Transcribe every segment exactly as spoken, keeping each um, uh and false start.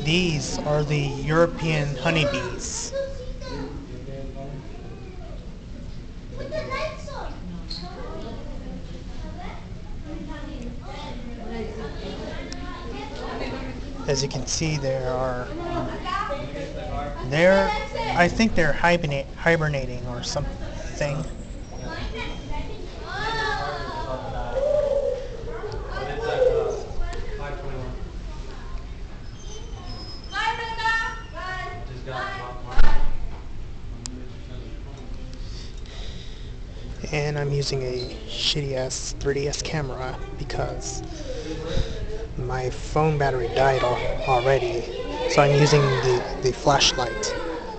These are the European honeybees. As you can see, there are they're I think they're hibernate, hibernating or something. And I'm using a shitty ass three D S camera because my phone battery died al already, so I'm using the, the flashlight.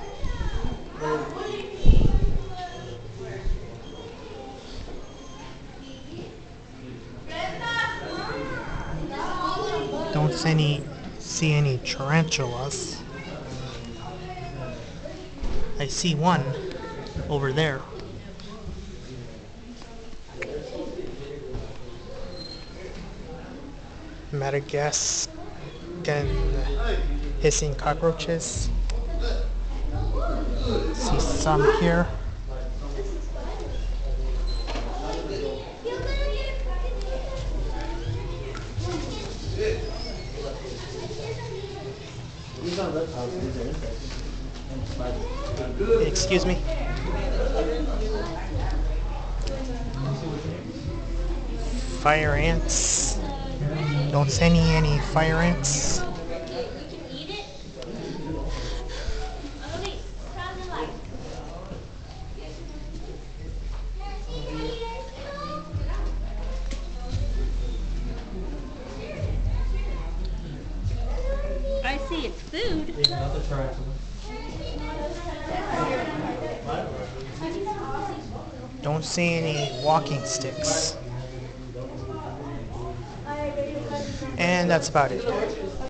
Don't see any, see any tarantulas. I see one over there. Madagascan hissing cockroaches. See some here. Excuse me. Fire ants. Don't see any any fire ants. I see it's food. Don't see any walking sticks. And that's about it.